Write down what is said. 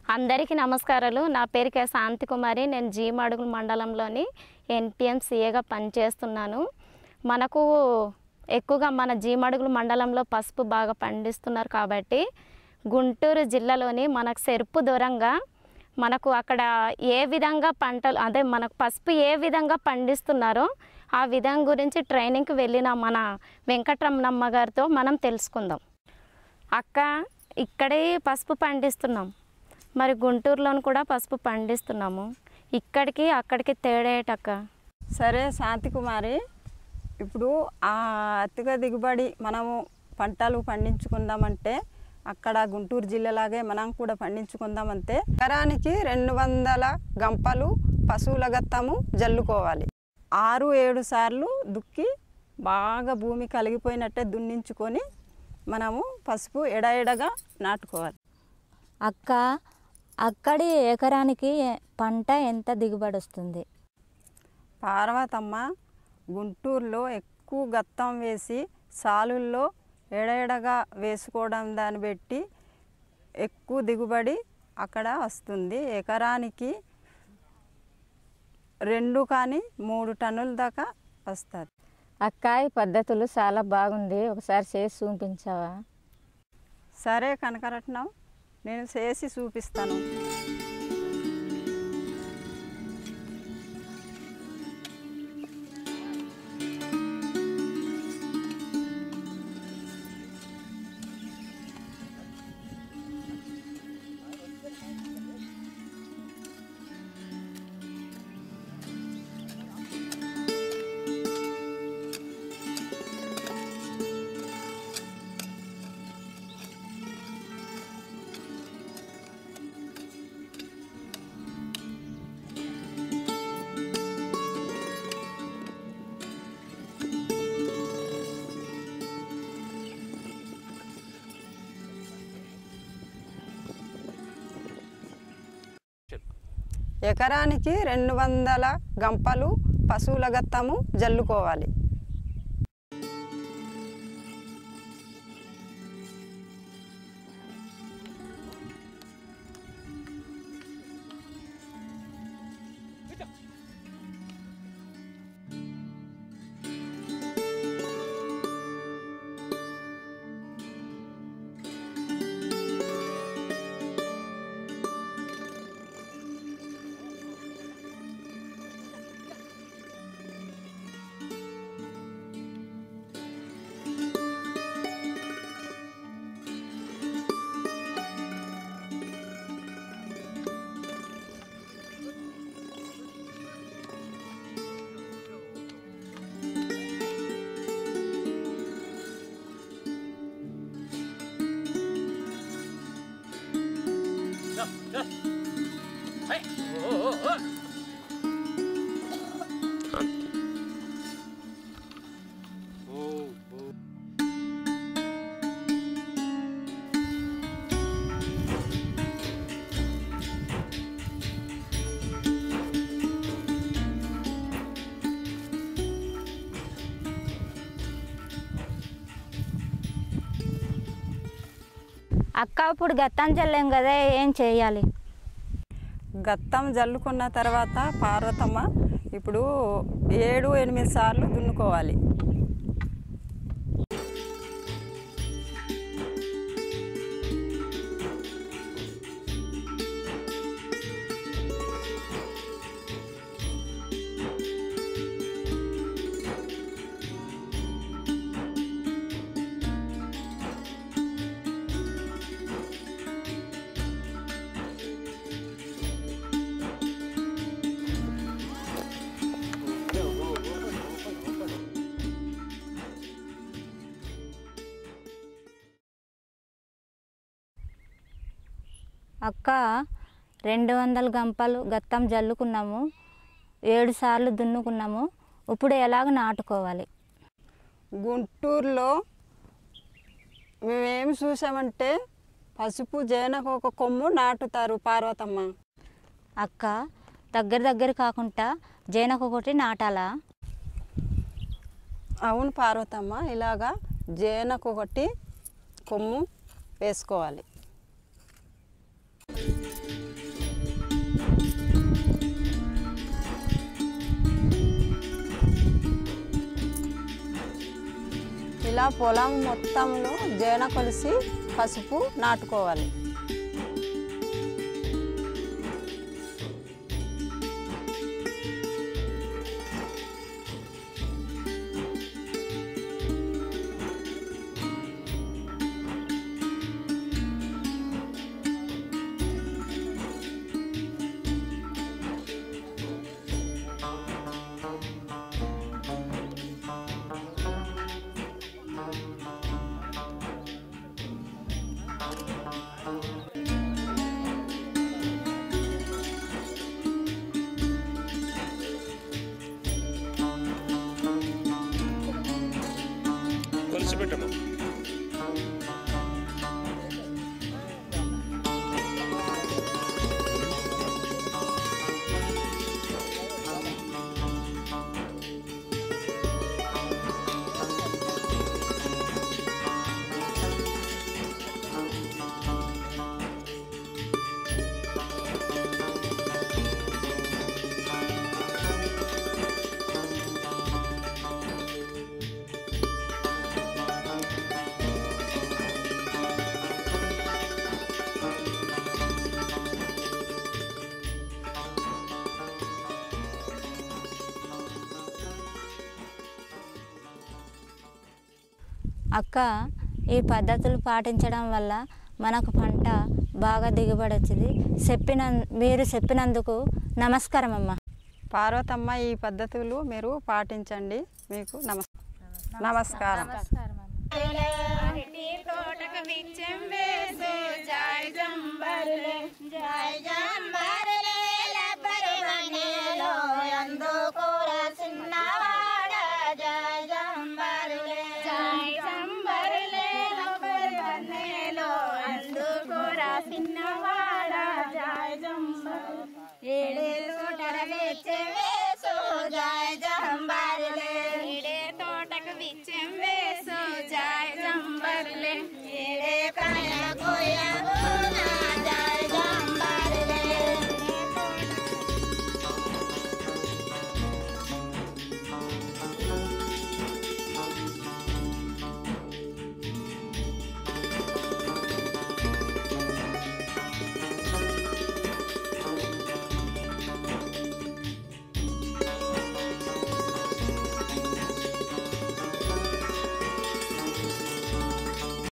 అందరికీ నమస్కారాలు. నా పేరు శాంతి కుమారి. నేను జీమడుగుల మండలంలోని NPMCAగా పనిచేస్తున్నాను. మనకు ఎక్కువగా మన జీమడుగుల మండలంలో పసుపు బాగా పండిస్తున్నారు కాబట్టి గుంటూరు జిల్లాలోని మనకు సెర్పు దూరంగా మనకు అక్కడ ఏ విధంగా పంటలు అదే మనకు పసుపు ఏ విధంగా పండిస్తున్నారో ఆ విధం గురించి ట్రైనింగ్కి వెళ్ళిన మన వెంకటరమణమ్మ గారితో మనం తెలుసుకుందాం. అక్క, ఇక్కడే పసుపు పండిస్తున్నాం, మరి గుంటూరులోను కూడా పసుపు పండిస్తున్నాము. ఇక్కడికి అక్కడికి తేడా ఏంటక్క? సరే శాంతి కుమారి, ఇప్పుడు ఆ అతిగా దిగుబడి మనము పంటలు పండించుకుందామంటే అక్కడ గుంటూరు జిల్లాలాగే మనం కూడా పండించుకుందామంటే ఎకరానికి 200 గంపలు పశువుల గత్తము జల్లుకోవాలి. 6-7 సార్లు దుక్కి బాగా భూమి కలిగిపోయినట్టే దున్నించుకొని మనము పసుపు ఎడగా నాటుకోవాలి. అక్క, అక్కడి ఎకరానికి పంట ఎంత దిగుబడి వస్తుంది? పార్వతమ్మ, గుంటూరులో ఎక్కువ గత్తం వేసి సాలుల్లో ఎడగా వేసుకోవడం దాన్ని బట్టి ఎక్కువ దిగుబడి అక్కడ వస్తుంది. ఎకరానికి 2 కానీ 3 టన్నుల దాకా వస్తుంది. అక్క, ఈ పద్ధతులు చాలా బాగుంది, ఒకసారి చేసి చూపించావా? సరే కనకరత్నం, నేను చేసి చూపిస్తాను. ఎకరానికి 200 గంపలు పశువుల గత్తము జల్లుకోవాలి. అక్క, ఇప్పుడు గత్తం చల్లాం కదా, ఏం చేయాలి? గత్తం జల్లుకున్న తర్వాత పార్వతమ్మ ఇప్పుడు 7-8 సార్లు దున్నుకోవాలి. అక్క, 200 గంపలు గత్తం జల్లుకున్నాము, 7 సార్లు దున్నుకున్నాము. ఇప్పుడు ఎలాగ నాటుకోవాలి? గుంటూరులో మేమేమి చూసామంటే పసుపు జేనకు ఒక కొమ్ము నాటుతారు పార్వతమ్మ. అక్క, దగ్గర కాకుండా జేనకు ఒకటి నాటాలా? అవును పార్వతమ్మ, ఇలాగా జేనకు ఒకటి కొమ్ము వేసుకోవాలి. ఇలా పొలం మొత్తంలో జేన కొలిసి పసుపు నాటుకోవాలి. అక్క, ఈ పద్ధతులు పాటించడం వల్ల మనకు పంట బాగా దిగుబడి వచ్చింది. మీరు చెప్పినందుకు నమస్కారం అమ్మ. పార్వతమ్మ, ఈ పద్ధతులు మీరు పాటించండి. మీకు నమస్కారం.